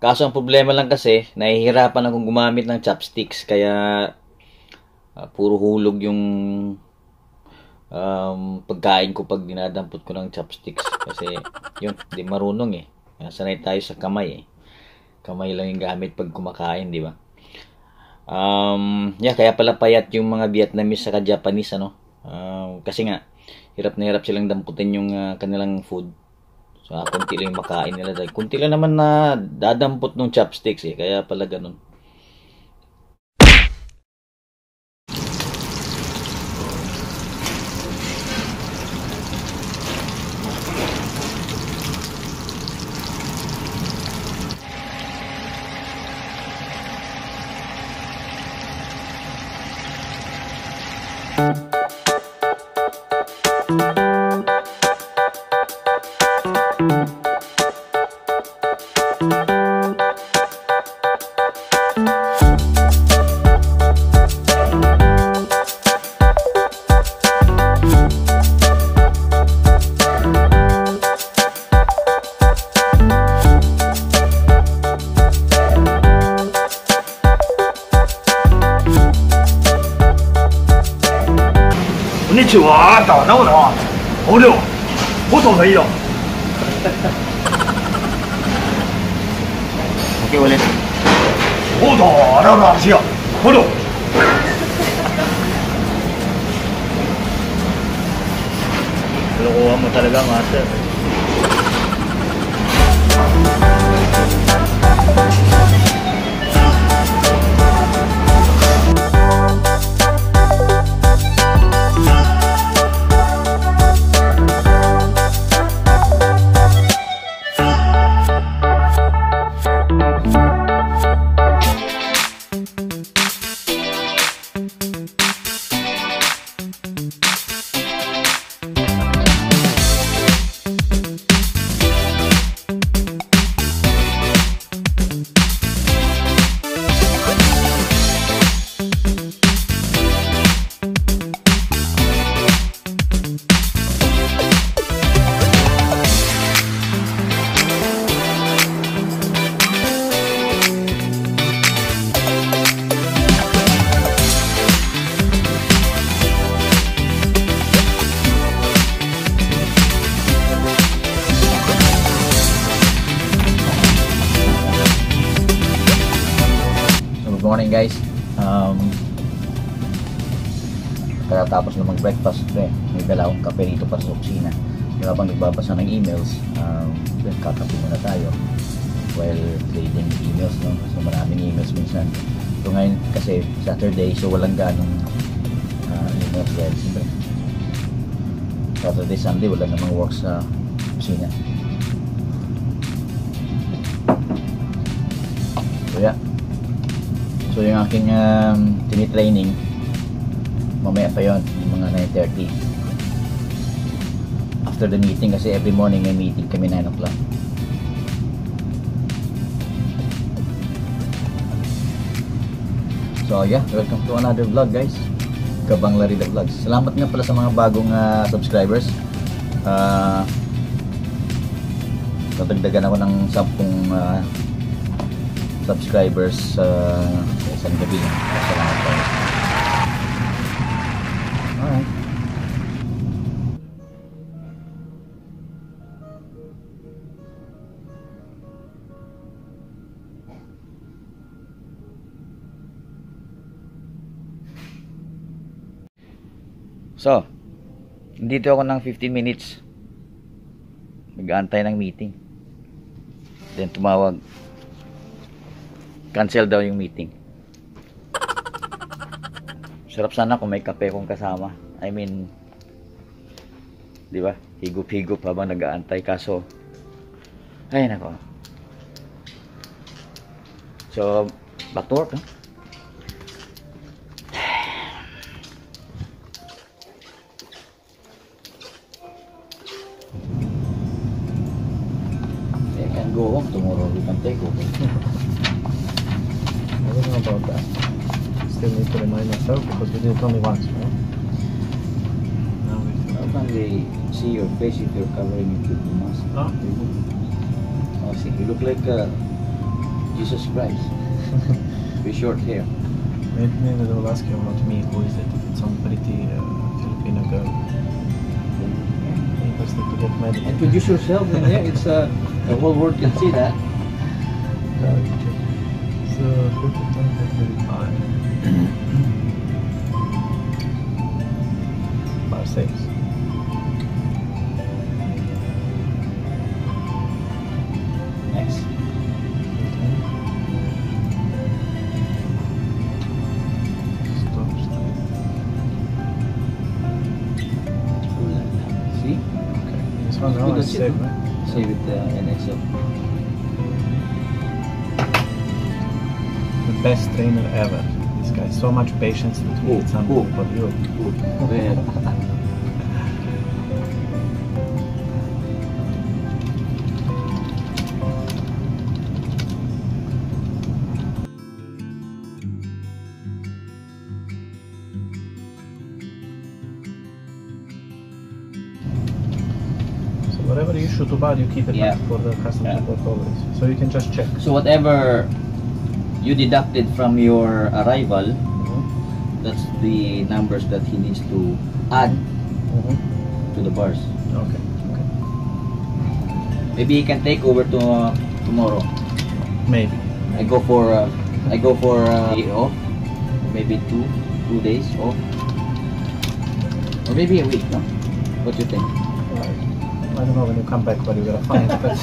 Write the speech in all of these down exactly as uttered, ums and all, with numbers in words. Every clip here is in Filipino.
Kaso ang problema lang kasi, nahihirapan akong gumamit ng chopsticks. Kaya, uh, puro hulog yung um, pagkain ko pag dinadampot ko ng chopsticks. Kasi, yun, di marunong eh. Sanay tayo sa kamay eh. Kamay lang yung gamit pag kumakain, di ba? Um, yeah, kaya pala payat yung mga Vietnamese saka Japanese, ano? Uh, kasi nga, hirap na hirap silang damputin yung uh, kanilang food. So, ah, kunti lang yung makain nila. Dahil kunti lang naman na dadampot ng chopsticks eh. Kaya pala ganun. Konnichiwa, 打到了，好了，我同意了。 Okay, ulit. 我打到了，行，好了。 Kalokohan mo talaga, master. Good morning guys. Um, Pagkatapos na mag-breakfast, eh, may dala akong kape dito para sa opisina. Yung habang nagbabasa ng emails, um, kakape muna tayo while reading emails, no? So maraming emails minsan. So ngayon kasi Saturday, so walang ganong uh, emails dahil siyempre Saturday, Sunday wala namang work sa opisina. So yeah. So yung aking um, tinitraining mamaya pa yon, yung mga nine thirty after the meeting, kasi every morning may meeting kami nine o'clock. So yeah, welcome to another vlog guys, Kabang Larida Vlogs. Salamat nga pala sa mga bagong uh, subscribers. uh, Natagdagan ako ng sampung uh, subscribers uh, sa isang gabi. Salamat po. Alright. So, dito ako ng fifteen minutes. Nag-aantay ng meeting. Then tumawag. Cancel daw yung meeting. Sarap sana kung may kape kong kasama. I mean, di ba? Higup-higup habang nag-aantay. Kaso, ay nako. So, back to work, huh? I can go home tomorrow. We can take over. I don't know about that. Still need to remind myself because we did it only once, right? Now we How can they see your face if you're covering it with the mask? Ah. Oh, see, you look like uh, Jesus Christ. With short hair. Maybe, maybe they'll ask you about me, who is it? If it's some pretty uh, Filipino girl. Interested to get married. Introduce yourself in there. It's uh, the whole world can see that. So, thirty-five. Five, six. Next. Stop, stop. See? Okay. This one now Good, is that's it, save, no? right? Save it uh, in Excel. The best trainer ever. This guy, so much patience with me. Who? It's Who? unbelievable. You. Where? So whatever you issue to Bad, you keep it Yeah. back for the custom Yeah. support always. So you can just check. So whatever you deducted from your arrival, Mhm. that's the numbers that he needs to add Mhm. to the bars. Okay. Okay. Maybe he can take over to uh, tomorrow. Maybe. I go for uh, I go for uh, day off, maybe two two days off, or maybe a week. No, what do you think? I don't know when you come back what you're gonna find, but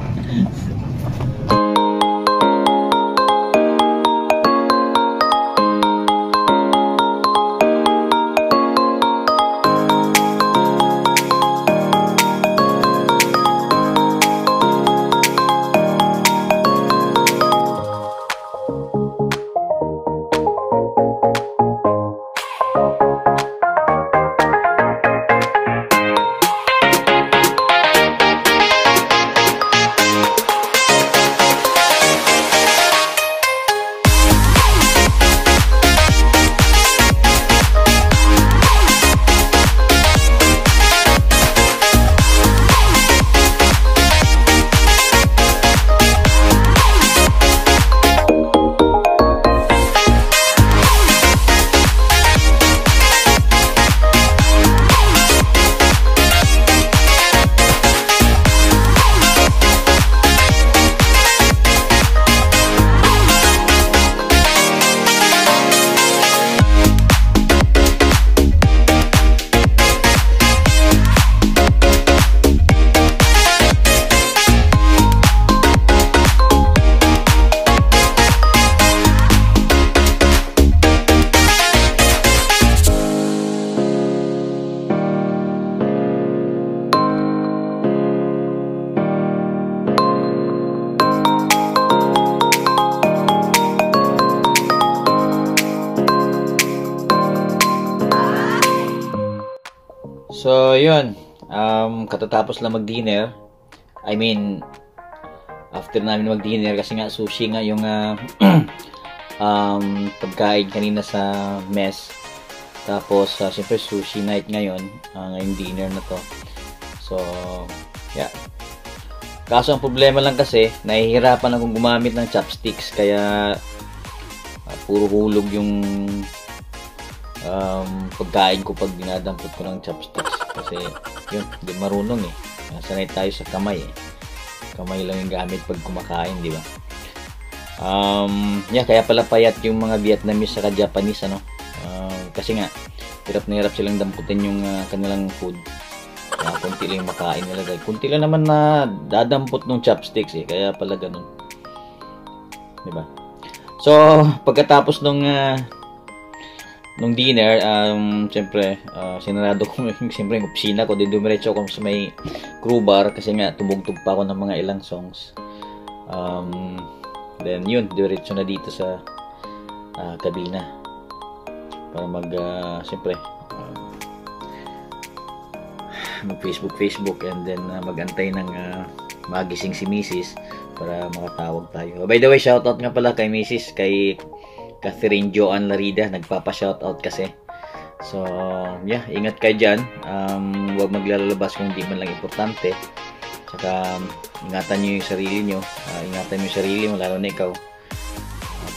So, yun. Um, katatapos lang mag-dinner. I mean, after namin mag-dinner, kasi nga sushi nga yung uh, um, pagkain kanina sa mess. Tapos, uh, siyempre sushi night ngayon. Uh, ngayong dinner na to. So, yeah. Kaso ang problema lang kasi, nahihirapan akong gumamit ng chopsticks. Kaya, uh, puro hulog yung um, pagkain ko pag dinadampot ko ng chopsticks. Kasi yun, hindi marunong eh. Sanay tayo sa kamay eh. Kamay lang yung gamit pag kumakain, di ba? Um, yeah, kaya pala payat yung mga Vietnamese saka Japanese, ano? Uh, kasi nga, hirap na hirap silang damputin yung uh, kanilang food. Uh, kunti lang yung makain nila. Dahil kunti lang naman na dadampot ng chopsticks eh. Kaya pala ganun. Di ba? So, pagkatapos nung uh, nung dinner, um, siyempre, uh, sinarado ko yung siyempre yung opisina ko. Din dumiretso ako sa may crew bar kasi nga tumugtog pa ako ng mga ilang songs. Um, then yun, diretso na dito sa uh, kabina para mag, uh, siyempre, uh, mag Facebook Facebook and then uh, magantay ng uh, magising si Missus para makatawag tayo. By the way, shoutout nga pala kay Missus, kay Catherine Joan Larida, nagpapa-shoutout kasi. So, yeah, ingat kayo dyan. Um, huwag maglalabas kung di man lang importante. Saka, um, ingatan nyo yung sarili nyo. Uh, ingatan nyo yung sarili mo, lalo na ikaw.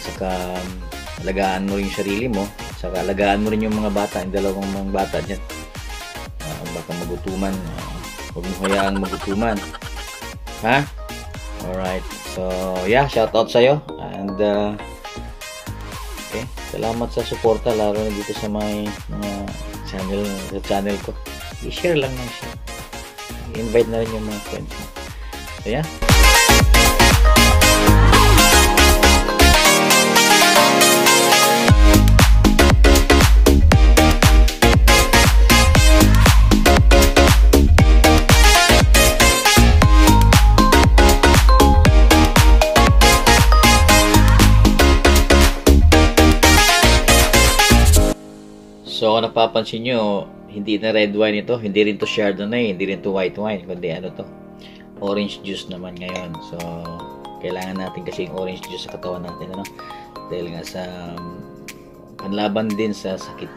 saka alagaan mo rin yung sarili mo, saka alagaan mo rin yung mga bata, yung dalawang mga bata dyan. Uh, baka magutuman, uh, huwag mo hayaang magutuman. Ha? Alright, so yeah, shout out sa'yo, and uh, okay, salamat sa suporta, lalo na dito sa may mga channel, sa channel ko. I-share lang ng share, i-invite na rin yung mga friends mo. So yeah. So kung napapansin nyo, hindi na red wine ito, hindi rin to Chardonnay, hindi rin to white wine, kundi ano to, orange juice naman ngayon. So kailangan natin kasi yung orange juice sa katawan natin, ano? Dahil nga sa um, panlaban din sa sakit.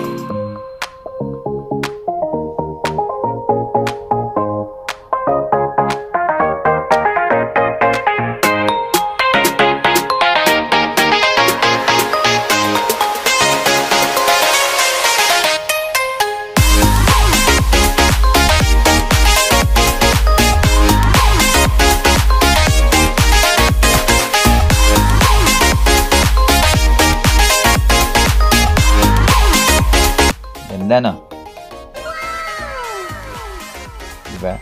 Ganda, no? Diba?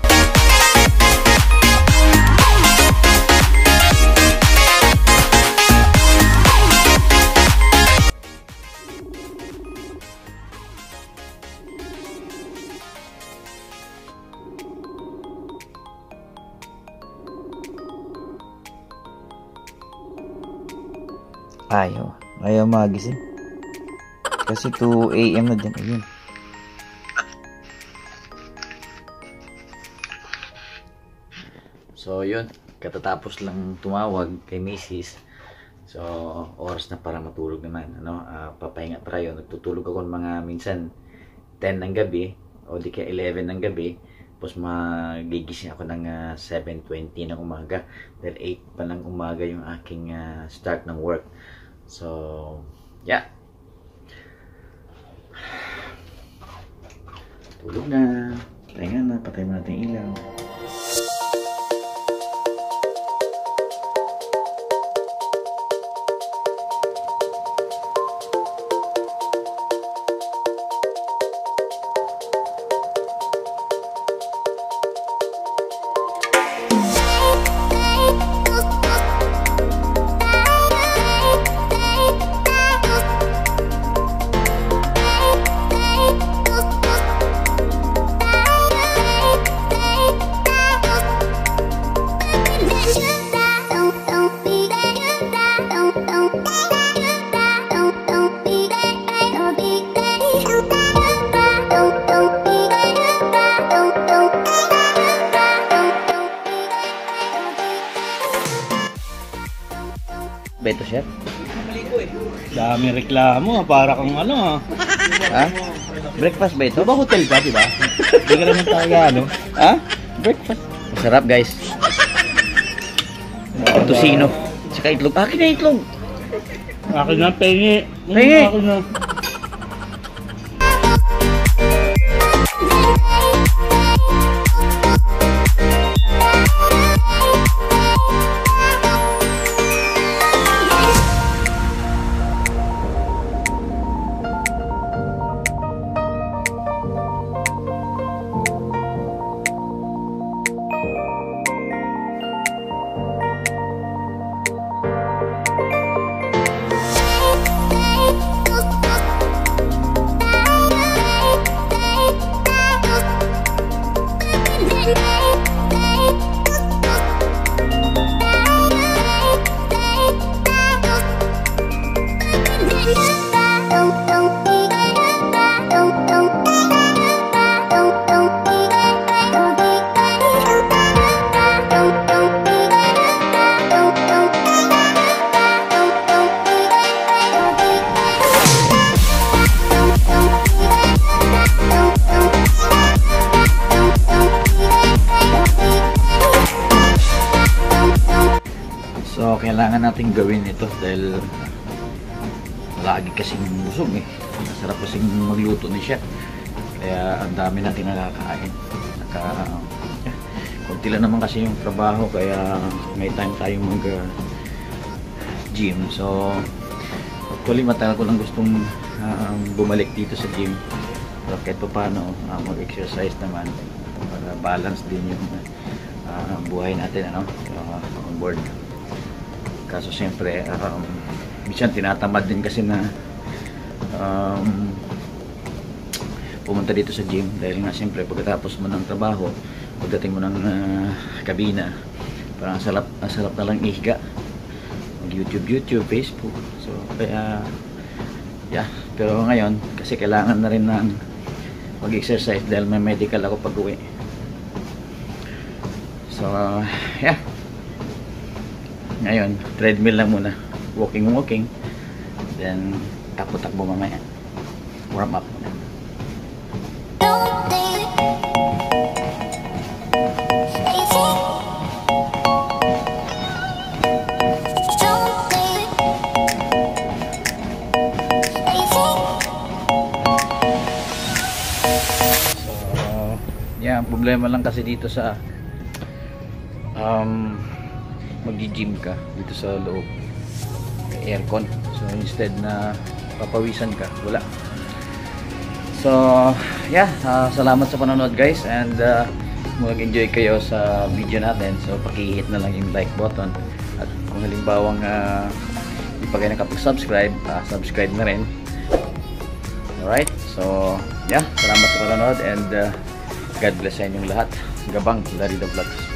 Ayaw. Ayaw magising. Kasi two A M na dyan. Ayun. So, yun. Katatapos lang tumawag kay Missus So, oras na para matulog naman. Ano? Uh, papahinga tayo. Nagtutulog ako ng mga minsan ten ng gabi o di kaya eleven ng gabi. Tapos magigising ako ng uh, seven twenty ng umaga. Dahil eight pa ng umaga yung aking uh, start ng work. So, yeah. Tulog na. Pahinga na. Patay mo natin ilaw. Beto, chef? Dami reklamo, para kang ano. Ha? Breakfast ba ito? Diba hotel ka, diba? Hindi ka naman talaga, ano? Ha? Breakfast. Masarap, guys. Tosino. Saka itlog. Akin na itlog. Akin na, pengi. Pengi. Akin na. So, kailangan natin gawin ito dahil lagi kasing busog eh. Masarap kasing magluto ni chef. Kaya ang dami natin nakakain. Naka, eh, konti lang naman kasi yung trabaho kaya may time tayong mag uh, gym. So, actually matagal ko lang gustong uh, bumalik dito sa gym. Pero kahit pa paano uh, mag-exercise naman para balance din yung uh, buhay natin ano, uh, on board. Kaso siyempre um, minsan tinatamad din kasi na um, pumunta dito sa gym dahil nga siyempre pagkatapos mo ng trabaho, pagdating mo ng uh, kabina, parang salap, salap na lang ihiga, mag YouTube, YouTube, Facebook. So kaya yeah, pero ngayon kasi kailangan na rin ng mag-exercise dahil may medical ako pag uwi. So uh, yeah, ngayon treadmill lang muna, walking walking, then takbo-takbo mamaya, warm up muna. Yeah, problema lang kasi dito sa um, mag-gym ka dito sa loob, may aircon. So instead na papawisan ka, wala. So yeah, uh, salamat sa panonood guys, and uh, mag-enjoy kayo sa video natin. So paki-hit na lang yung like button, at kung halimbawang uh, hindi pa kayo nakapag-subscribe, uh, subscribe na rin. Alright, so yeah, salamat sa panonood, and uh, God bless sa inyong lahat. Gabang, Larry the Vlogs.